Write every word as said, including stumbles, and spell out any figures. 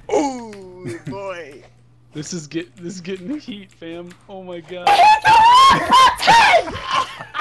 Ooh, boy. This is get this is getting the heat, fam. Oh my god.